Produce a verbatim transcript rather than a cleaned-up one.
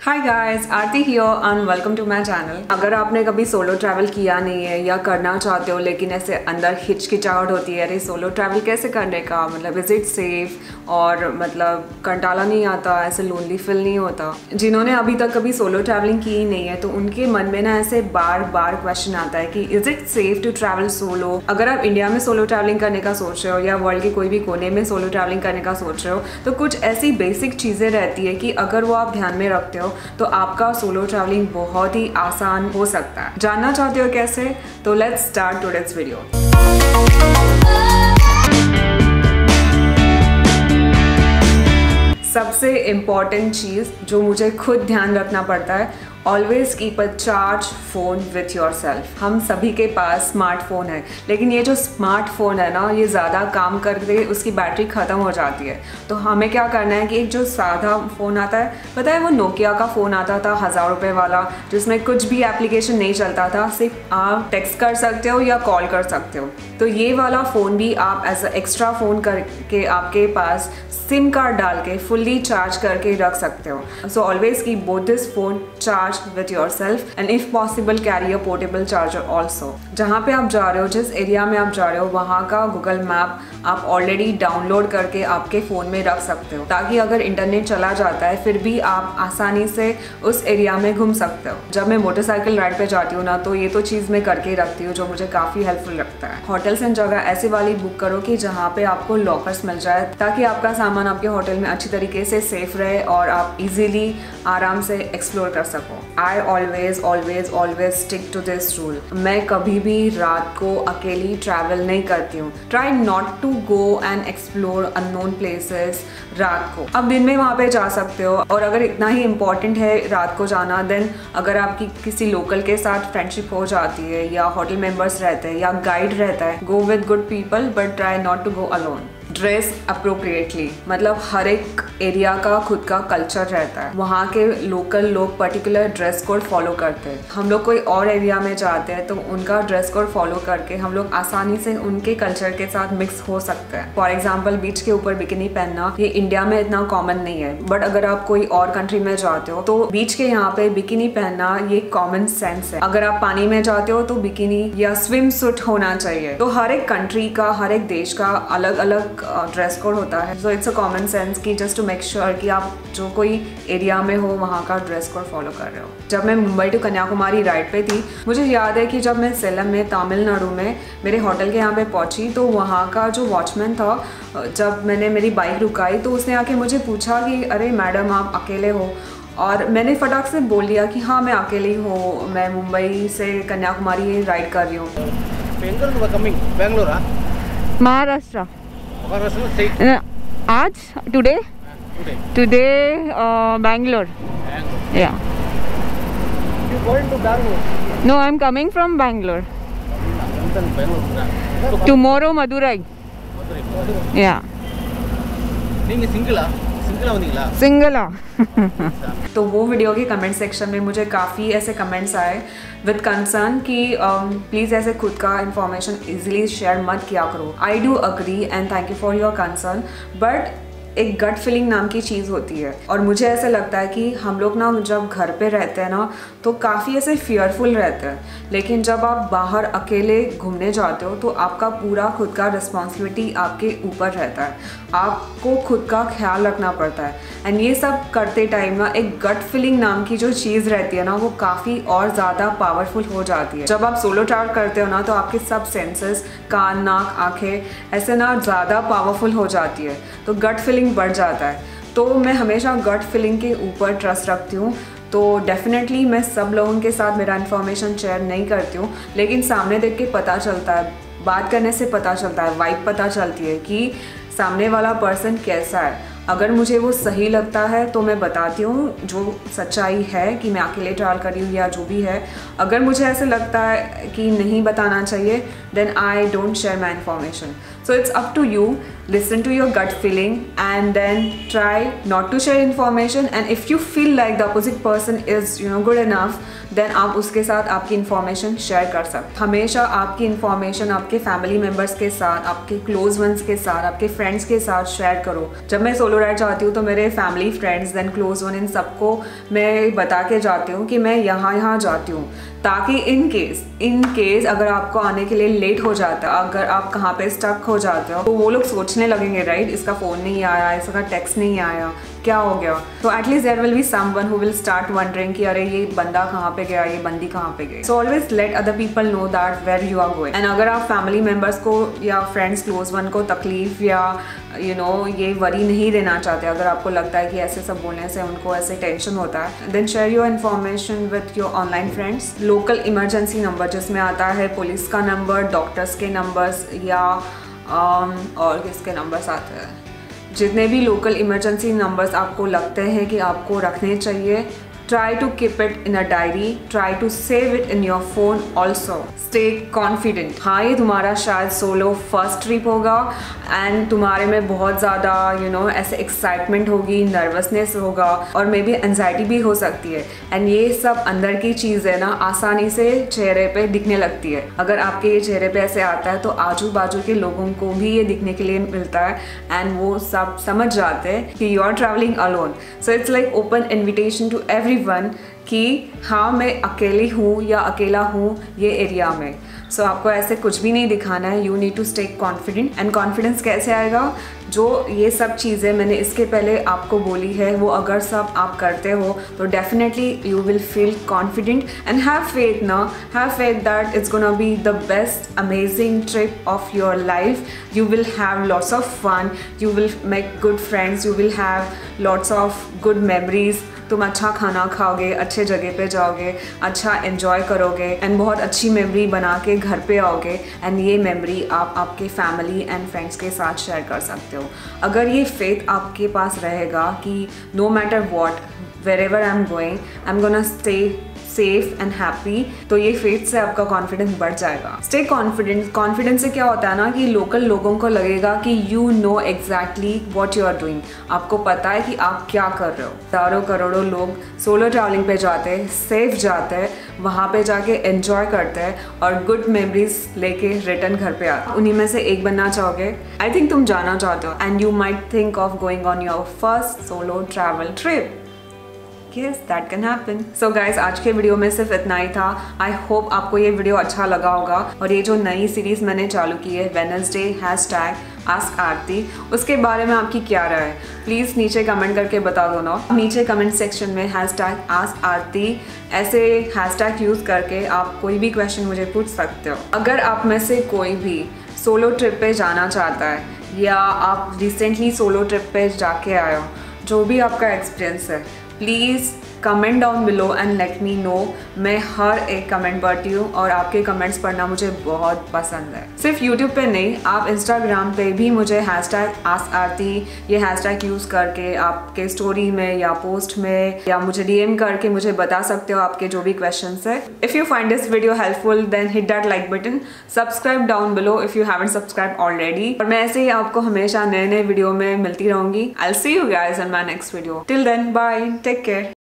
Hi guys, Aarti here and welcome to my channel. अगर आपने कभी सोलो ट्रैवल किया नहीं है या करना चाहते हो लेकिन ऐसे अंदर हिचकिचाहट होती है, अरे सोलो ट्रैवल कैसे करने का, मतलब इज इट सेफ और मतलब कंटाला नहीं आता, ऐसे लोनली फील नहीं होता। जिन्होंने अभी तक कभी सोलो ट्रैवलिंग की ही नहीं है तो उनके मन में ना ऐसे बार बार क्वेश्चन आता है कि is it safe to travel solo. अगर आप इंडिया में सोलो ट्रैवलिंग करने का सोच रहे हो या वर्ल्ड के कोई भी कोने में सोलो ट्रैवलिंग करने का सोच रहे हो तो कुछ ऐसी बेसिक चीज़ें रहती है कि अगर वो आप ध्यान में रखते हो तो आपका सोलो ट्रैवलिंग बहुत ही आसान हो सकता है। जानना चाहते हो कैसे? तो लेट्स स्टार्ट टुडेस वीडियो। सबसे इम्पॉर्टेंट चीज़ जो मुझे खुद ध्यान रखना पड़ता है, always keep a charge phone with yourself. हम सभी के पास स्मार्टफोन है लेकिन ये जो स्मार्टफोन है ना, ये ज़्यादा काम करके उसकी बैटरी ख़त्म हो जाती है। तो हमें क्या करना है कि एक जो सादा फ़ोन आता है, पता है वो नोकिया का फ़ोन आता था हज़ार रुपये वाला, जिसमें कुछ भी एप्लीकेशन नहीं चलता था, सिर्फ आप टेक्स्ट कर सकते हो या कॉल कर सकते हो। तो ये वाला फ़ोन भी आप एज अ एक्स्ट्रा फ़ोन करके आपके पास सिम कार्ड डाल के फुल्ली चार्ज करके रख सकते हो। So always keep both this phone charge with yourself and if possible carry a portable charger also। जहाँ पे आप जा रहे हो, जिस एरिया में आप जा रहे हो, वहाँ का गूगल मैप आप ऑलरेडी डाउनलोड करके आपके फ़ोन में रख सकते हो ताकि अगर इंटरनेट चला जाता है फिर भी आप आसानी से उस एरिया में घूम सकते हो। जब मैं मोटरसाइकिल राइड पे जाती हूँ ना तो ये तो चीज़ मैं करके रखती हूँ जो मुझे काफ़ी हेल्पफुल लगता है। होटल्स एंड जगह ऐसी वाली बुक करो कि जहाँ पे आपको लॉकर्स मिल जाए ताकि आपका सामान आपके होटल में अच्छी तरीके से सेफ रहे और आप इजीली आराम से एक्सप्लोर कर सको। I always always always stick to this rule. मैं कभी भी रात को अकेली ट्रैवल नहीं करती हूँ। Try not to go and explore unknown places रात को। अब दिन में वहाँ पे जा सकते हो और अगर इतना ही इम्पॉर्टेंट है रात को जाना, देन अगर आपकी किसी लोकल के साथ फ्रेंडशिप हो जाती है या होटल मेंबर्स रहते हैं या गाइड रहता है, go with good people but try not to go alone. Dress appropriately, मतलब हर एक एरिया का खुद का कल्चर रहता है। वहाँ के लोकल लोग पर्टिकुलर ड्रेस कोड फॉलो करते हैं। हम लोग कोई और एरिया में जाते हैं तो उनका ड्रेस कोड फॉलो करके हम लोग आसानी से उनके कल्चर के साथ मिक्स हो सकते हैं। फॉर एग्जाम्पल बीच के ऊपर बिकिनी पहनना ये इंडिया में इतना कॉमन नहीं है, बट अगर आप कोई और कंट्री में जाते हो तो बीच के यहाँ पे बिकिनी पहनना ये कॉमन सेंस है। अगर आप पानी में जाते हो तो बिकिनी या स्विम सूट होना चाहिए। तो हर एक कंट्री का, हर एक देश का अलग अलग ड्रेस कोड होता है। So it's a common sense कि जस्ट टू मेक श्योर कि आप जो कोई एरिया में हो वहाँ का ड्रेस कोड फॉलो कर रहे हो। जब मैं मुंबई टू कन्याकुमारी राइड पे थी, मुझे याद है कि जब मैं सेलम में तमिलनाडु में मेरे होटल के यहाँ पे पहुँची तो वहाँ का जो वॉचमैन था, जब मैंने मेरी बाइक रुकाई तो उसने आके मुझे पूछा कि अरे मैडम आप अकेले हो? और मैंने फटाक से बोल दिया कि हाँ मैं अकेली हूँ, मैं मुंबई से कन्याकुमारी राइड कर रही हूँ। महाराष्ट्र आज today today Bangalore. Yeah. You going to Bangalore? No, I'm coming from Bangalore. Tomorrow Madurai. Yeah. नहीं सिंगला सिंगला होनीला सिंगला। तो वो वीडियो के कमेंट सेक्शन में मुझे काफ़ी ऐसे कमेंट्स आए विद कंसर्न कि प्लीज़ ऐसे खुद का इंफॉर्मेशन इजीली शेयर मत किया करो। I do agree and thank you for your concern, but एक गट फीलिंग नाम की चीज़ होती है और मुझे ऐसा लगता है कि हम लोग ना जब घर पे रहते हैं ना तो काफ़ी ऐसे फियरफुल रहते हैं, लेकिन जब आप बाहर अकेले घूमने जाते हो तो आपका पूरा खुद का रिस्पॉन्सिबिलिटी आपके ऊपर रहता है। आपको खुद का ख्याल रखना पड़ता है एंड ये सब करते टाइम ना एक गट फीलिंग नाम की जो चीज़ रहती है ना वो काफ़ी और ज़्यादा पावरफुल हो जाती है। जब आप सोलो ट्रैवल करते हो ना तो आपके सब सेंसेस, कान, नाक, आँखें ऐसे ना ज़्यादा पावरफुल हो जाती है, तो गट फीलिंग बढ़ जाता है। तो मैं हमेशा गट फीलिंग के ऊपर ट्रस्ट रखती हूँ। तो डेफिनेटली मैं सब लोगों के साथ मेरा इन्फॉर्मेशन शेयर नहीं करती हूँ, लेकिन सामने देख के पता चलता है, बात करने से पता चलता है, वाइब पता चलती है कि सामने वाला पर्सन कैसा है। अगर मुझे वो सही लगता है तो मैं बताती हूँ जो सच्चाई है कि मैं अकेले ट्रैवल कर रही हूँ या जो भी है। अगर मुझे ऐसे लगता है कि नहीं बताना चाहिए, then I don't share my information. So it's up to you, listen to your gut feeling and then try not to share information. And if you feel like the opposite person is you know good enough, देन आप उसके साथ आपकी information share कर सकते। हमेशा आपकी information आपके फैमिली मेम्बर्स के साथ, आपके क्लोज वंस के साथ, आपके फ्रेंड्स के साथ शेयर करो। जब मैं सोलो राइड जाती हूँ तो मेरे family, friends, then close one, इन सबको मैं बता के जाती हूँ कि मैं यहाँ यहाँ जाती हूँ, ताकि इन केस इन केस अगर आपको आने के लिए लेट हो जाता है, अगर आप कहाँ पे स्टक हो जाते हो, तो वो लोग सोचने लगेंगे राइट, इसका फ़ोन नहीं आया, इसका टेक्स्ट नहीं आया, क्या हो गया। तो at least there will be someone who will start wondering कि अरे ये बंदा कहाँ पे गया, ये बंदी कहाँ पे गई। So always let other people know that where you are going. And अगर आप फैमिली मेम्बर्स को या फ्रेंड्स, क्लोज वन को तकलीफ या यू you नो know, ये वरी नहीं देना चाहते, अगर आपको लगता है कि ऐसे सब बोलने से उनको ऐसे टेंशन होता है, then share your information with your online friends. Local emergency number जिसमें आता है पुलिस का नंबर, डॉक्टर्स के नंबर्स या um, और किसके नंबर्स आते हैं, जितने भी लोकल इमरजेंसी नंबर्स आपको लगते हैं कि आपको रखने चाहिए, try to keep it in a diary, try to save it in your phone also. Stay confident. हाँ, ये तुम्हारा शायद सोलो फर्स्ट ट्रिप होगा एंड तुम्हारे में बहुत ज़्यादा यू नो ऐसे एक्साइटमेंट होगी, नर्वसनेस होगा और मे बी एनजाइटी भी हो सकती है। एंड ये सब अंदर की चीज़ है ना, आसानी से चेहरे पे दिखने लगती है। अगर आपके ये चेहरे पे ऐसे आता है तो आजू बाजू के लोगों को भी ये दिखने के लिए मिलता है एंड वो सब समझ जाते हैं कि you are travelling alone. So it's like open invitation to everyone कि हाँ मैं अकेली हूँ या अकेला हूँ ये एरिया में। सो so, आपको ऐसे कुछ भी नहीं दिखाना है, you need to stay confident. And confidence कैसे आएगा? जो ये सब चीज़ें मैंने इसके पहले आपको बोली है वो अगर सब आप करते हो तो definitely you will feel confident and have faith ना, have faith that it's gonna be the best amazing trip of your life. You will have lots of fun, you will make good friends, you will have lots of good memories. तुम अच्छा खाना खाओगे, अच्छे जगह पे जाओगे, अच्छा enjoy करोगे एंड बहुत अच्छी मेमोरी बना के घर पे आओगे एंड ये मेमोरी आप आपके फैमिली एंड फ्रेंड्स के साथ शेयर कर सकते हो। अगर ये फेथ आपके पास रहेगा कि no matter what, wherever I am going I am gonna stay safe and happy, तो ये फेथ से आपका कॉन्फिडेंस बढ़ जाएगा। Stay confident. कॉन्फिडेंस से क्या होता है ना कि लोकल लोगों को लगेगा कि you know exactly what you are doing, आपको पता है कि आप क्या कर रहे हो। हज़ारों करोड़ों लोग सोलो ट्रैवलिंग पे जाते हैं, सेफ जाते हैं, वहाँ पे जाके एंजॉय करते हैं और गुड मेमोरीज लेके रिटर्न घर पे आते हैं। उन्हीं में से एक बनना चाहोगे? आई थिंक तुम जाना चाहते हो and you might think of going on your first solo travel trip. Yes, that can happen. So guys, आज के वीडियो में सिर्फ इतना ही था। आई होप आपको ये वीडियो अच्छा लगा होगा। और ये जो नई सीरीज मैंने चालू की है Wednesday hashtag ask Aarti, उसके बारे में आपकी क्या राय है प्लीज़ नीचे कमेंट करके बता दो ना। नीचे कमेंट सेक्शन में हैश टैग आस्क आरती ऐसे हैश टैग यूज़ करके आप कोई भी क्वेश्चन मुझे पूछ सकते हो। अगर आप में से कोई भी सोलो ट्रिप पे जाना चाहता है या आप रिसेंटली सोलो ट्रिप पे जाके आए हो, जो भी आपका एक्सपीरियंस है, please comment down below and let me know. मैं हर एक कमेंट पढ़ती हूँ और आपके कमेंट्स पढ़ना मुझे बहुत पसंद है। सिर्फ यूट्यूब पे नहीं, आप इंस्टाग्राम पे भी मुझे हैश टैग आस्क आरती ये हैश टैग यूज़ करके आपके स्टोरी में या पोस्ट में या मुझे डीएम करके मुझे बता सकते हो आपके जो भी क्वेश्चंस है। If you find this video helpful then hit that like button, subscribe down below if you haven't subscribe already. और मैं ऐसे ही आपको हमेशा नए नए वीडियो में मिलती रहूँगी। I will see you guys in my next video. Till then bye, take care.